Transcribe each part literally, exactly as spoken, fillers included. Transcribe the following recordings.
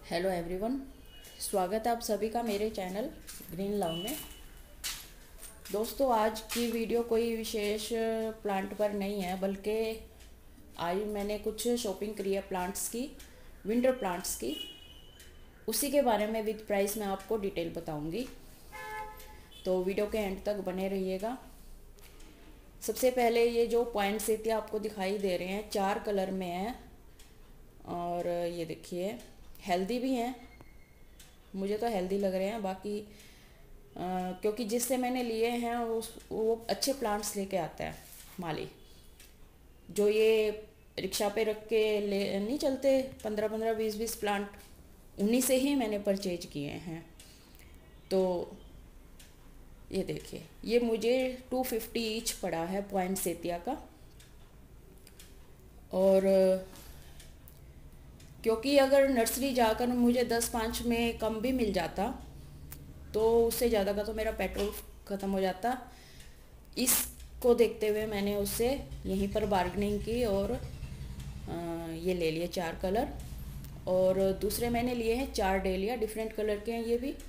Hello everyone, स्वागत है आप सभी का मेरे चैनल ग्रीन लव में। दोस्तों, आज की वीडियो कोई विशेष प्लांट पर नहीं है, बल्कि आज मैंने कुछ शॉपिंग करी है प्लांट्स की, विंटर प्लांट्स की। उसी के बारे में विद प्राइस मैं आपको डिटेल बताऊंगी, तो वीडियो के एंड तक बने रहिएगा। सबसे पहले ये जो पॉइंट सेतिया आपको दिखाई दे रहे हैं, चार कलर में है और ये देखिए हेल्दी भी हैं। मुझे तो हेल्दी लग रहे हैं। बाकी आ, क्योंकि जिससे मैंने लिए हैं उस वो अच्छे प्लांट्स लेके आता है माली, जो ये रिक्शा पे रख के ले नहीं चलते, पंद्रह पंद्रह बीस बीस प्लांट, उन्हीं से ही मैंने परचेज किए हैं। तो ये देखिए, ये मुझे टू फिफ्टी ईच पड़ा है पॉइंट सेतिया का। और क्योंकि अगर नर्सरी जाकर मुझे दस पाँच में कम भी मिल जाता तो उससे ज़्यादा का तो मेरा पेट्रोल ख़त्म हो जाता। इसको देखते हुए मैंने उससे यहीं पर बार्गेनिंग की और आ, ये ले लिए चार कलर। और दूसरे मैंने लिए हैं चार डेलिया, डिफरेंट कलर के हैं ये भी।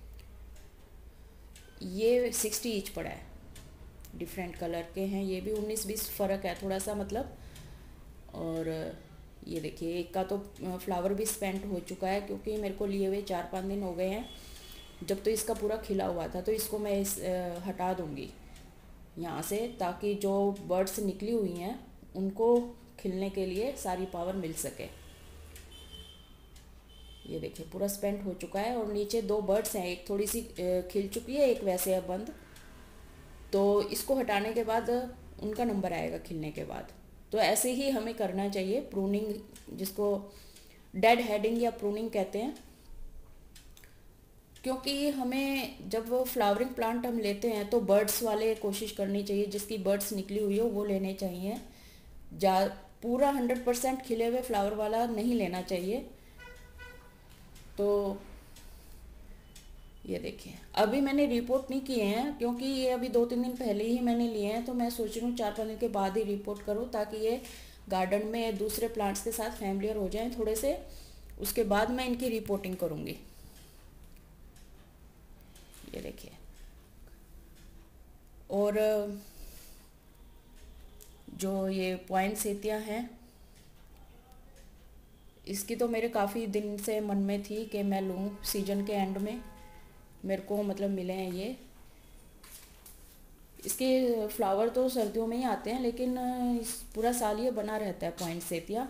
ये सिक्सटी ईच पड़ा है, डिफरेंट कलर के हैं ये भी, उन्नीस बीस फ़र्क है थोड़ा सा मतलब। और ये देखिए, एक का तो फ्लावर भी स्पेंट हो चुका है, क्योंकि मेरे को लिए हुए चार पाँच दिन हो गए हैं जब तो इसका पूरा खिला हुआ था। तो इसको मैं इस हटा दूँगी यहाँ से, ताकि जो बर्ड्स निकली हुई हैं उनको खिलने के लिए सारी पावर मिल सके। ये देखिए पूरा स्पेंट हो चुका है। और नीचे दो बर्ड्स हैं, एक थोड़ी सी खिल चुकी है, एक वैसे है बंद। तो इसको हटाने के बाद उनका नंबर आएगा खिलने के बाद। तो ऐसे ही हमें करना चाहिए प्रूनिंग, जिसको डेड हेडिंग या प्रूनिंग कहते हैं। क्योंकि हमें जब फ्लावरिंग प्लांट हम लेते हैं तो बर्ड्स वाले कोशिश करनी चाहिए, जिसकी बर्ड्स निकली हुई हो वो लेने चाहिए। जा पूरा हंड्रेड परसेंट खिले हुए फ्लावर वाला नहीं लेना चाहिए। तो ये देखिए, अभी मैंने रिपोर्ट नहीं किए हैं, क्योंकि ये अभी दो तीन दिन पहले ही मैंने लिए हैं। तो मैं सोच रही हूँ चार पाँच दिन के बाद ही रिपोर्ट करूँ, ताकि ये गार्डन में दूसरे प्लांट्स के साथ फैमिलियर हो जाएं थोड़े से। उसके बाद मैं इनकी रिपोर्टिंग करूँगी। ये देखिए, और जो ये पॉइंट सेतिया हैं, इसकी तो मेरे काफ़ी दिन से मन में थी कि मैं लूँ। सीजन के एंड में मेरे को मतलब मिले हैं ये। इसके फ्लावर तो सर्दियों में ही आते हैं, लेकिन इस पूरा साल ये बना रहता है पॉइंट सेतिया।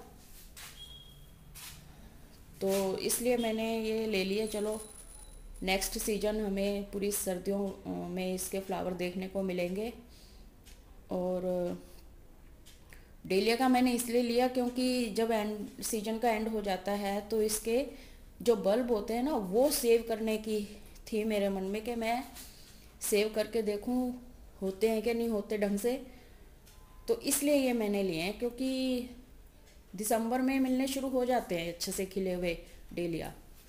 तो इसलिए मैंने ये ले लिया। चलो, नेक्स्ट सीजन हमें पूरी सर्दियों में इसके फ्लावर देखने को मिलेंगे। और डेलिया का मैंने इसलिए लिया क्योंकि जब एंड सीजन का एंड हो जाता है तो इसके जो बल्ब होते हैं ना, वो सेव करने की थी मेरे मन में, कि मैं सेव करके देखूं होते हैं कि नहीं होते ढंग से। तो इसलिए ये मैंने लिए हैं, क्योंकि दिसंबर में मिलने शुरू हो जाते हैं अच्छे से खिले हुए डेलिया।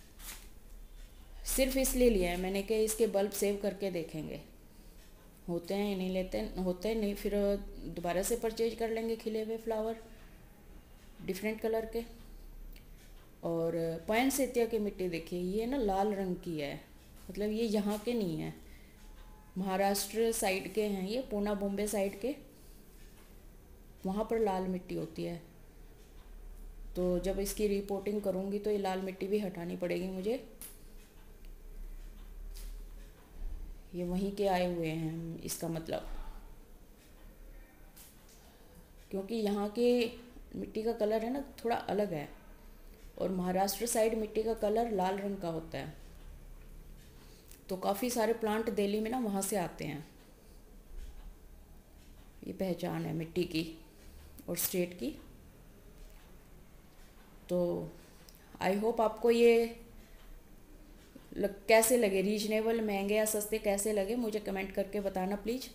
सिर्फ इसलिए लिया है मैंने कि इसके बल्ब सेव करके देखेंगे होते हैं नहीं, लेते होते हैं नहीं, फिर दोबारा से परचेज कर लेंगे खिले हुए फ्लावर डिफरेंट कलर के। और पॉइंट सेतिया की मिट्टी देखिए, ये ना लाल रंग की है, मतलब ये यहाँ के नहीं है, महाराष्ट्र साइड के हैं ये, पूना बॉम्बे साइड के, वहाँ पर लाल मिट्टी होती है। तो जब इसकी रिपोर्टिंग करूँगी तो ये लाल मिट्टी भी हटानी पड़ेगी मुझे। ये वहीं के आए हुए हैं इसका मतलब, क्योंकि यहाँ के मिट्टी का कलर है ना थोड़ा अलग है, और महाराष्ट्र साइड मिट्टी का कलर लाल रंग का होता है। तो काफ़ी सारे प्लांट दिल्ली में ना वहाँ से आते हैं। ये पहचान है मिट्टी की और स्टेट की। तो आई होप आपको ये लग, कैसे लगे, रीजनेबल, महंगे या सस्ते कैसे लगे, मुझे कमेंट करके बताना प्लीज़।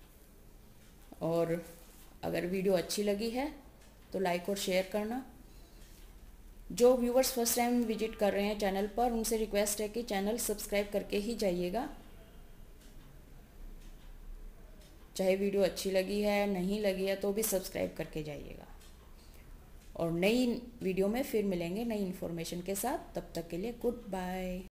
और अगर वीडियो अच्छी लगी है तो लाइक और शेयर करना। जो व्यूवर्स फर्स्ट टाइम विजिट कर रहे हैं चैनल पर, उनसे रिक्वेस्ट है कि चैनल सब्सक्राइब करके ही जाइएगा। चाहे वीडियो अच्छी लगी है नहीं लगी है तो भी सब्सक्राइब करके जाइएगा। और नई वीडियो में फिर मिलेंगे नई इन्फॉर्मेशन के साथ। तब तक के लिए गुड बाय।